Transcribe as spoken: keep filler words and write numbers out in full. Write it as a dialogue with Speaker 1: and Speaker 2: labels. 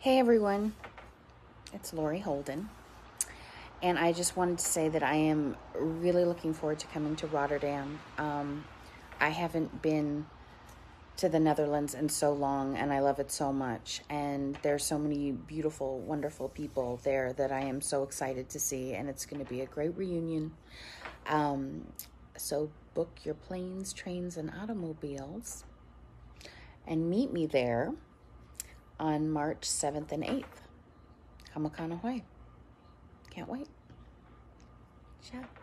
Speaker 1: Hey everyone, it's Laurie Holden, and I just wanted to say that I am really looking forward to coming to Rotterdam. Um, I haven't been to the Netherlands in so long, and I love it so much, and there's so many beautiful, wonderful people there that I am so excited to see, and it's going to be a great reunion. Um, so book your planes, trains, and automobiles, and meet me there on March seventh and eighth. Comic Con Ahoy. Can't wait. Ciao.